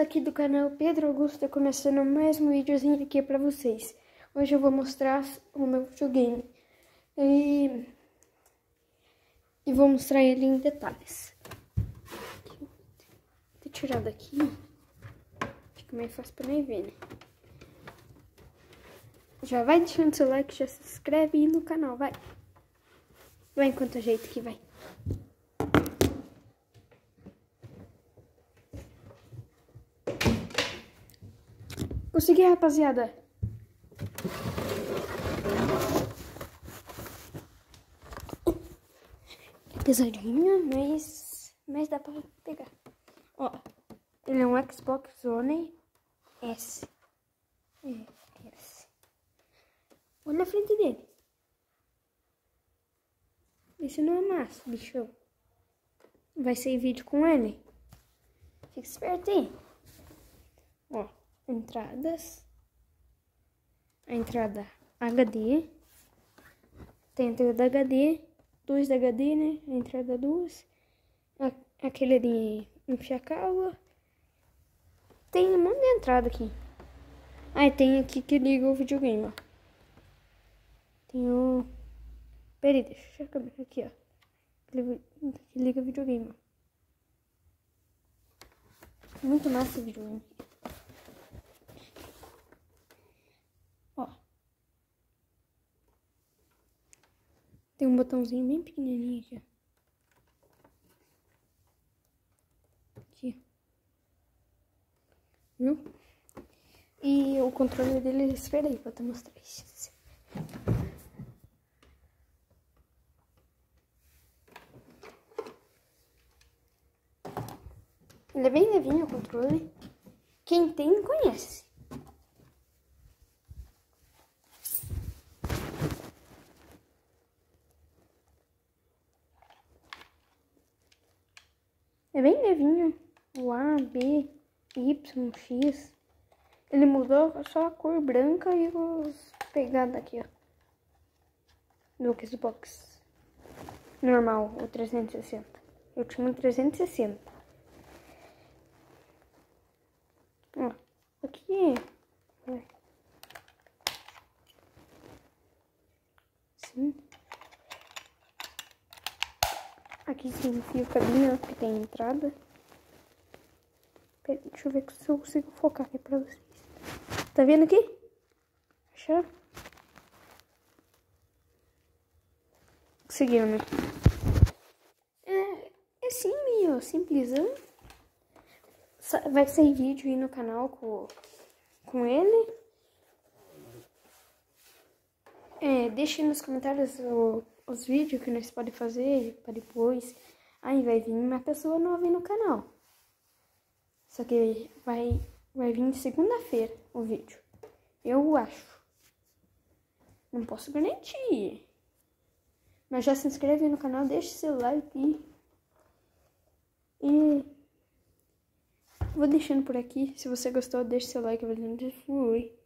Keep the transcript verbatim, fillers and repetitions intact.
aqui do canal Pedro Augusto, começando mais um videozinho aqui pra vocês. Hoje eu vou mostrar o meu videogame e, e vou mostrar ele em detalhes. Vou tirar daqui, fica mais fácil pra mim ver, né? Já vai deixando seu like, já se inscreve aí no canal, vai. Vai enquanto ajeita aqui, vai. Consegui, rapaziada. É pesadinho, mas, mas dá pra pegar. Ó, ele é um Xbox One S. É, S. Olha a frente dele. Esse não é massa, bichão. Vai ser vídeo com ele. Fica esperto aí. Ó. Entradas, a entrada H D, tem a entrada H D, dois da H D, né? A entrada duas, a, aquele de enfiar cabo, tem um monte de entrada aqui. Aí ah, tem aqui que liga o videogame, ó. Tem o. Peraí, deixa eu ver aqui, ó. Que liga o videogame, ó. Muito massa o videogame. Tem um botãozinho bem pequenininho aqui, ó. Aqui. Viu? E o controle dele, espera aí, vou te mostrar isso. Ele é bem levinho o controle. Quem tem, conhece. É bem levinho, o A, B, Y, X. Ele mudou só a cor branca e os pegados aqui, ó. Do Xbox normal, o trezentos e sessenta. Eu tinha um trezentos e sessenta. Ó, aqui. Sim. Aqui sim, enfia o cabinho, que tem entrada. Pera, deixa eu ver se eu consigo focar aqui pra vocês. Tá vendo aqui? Achou? Conseguiu, né? É, é sim, meio simplesão. Vai sair vídeo aí no canal com, com ele. É, deixe nos comentários o, os vídeos que nós podemos fazer para depois. Aí vai vir uma pessoa nova aí no canal. Só que vai, vai vir segunda-feira o vídeo. Eu acho. Não posso garantir. Mas já se inscreve aí no canal, deixa seu like. E vou deixando por aqui. Se você gostou, deixa seu like. Fui.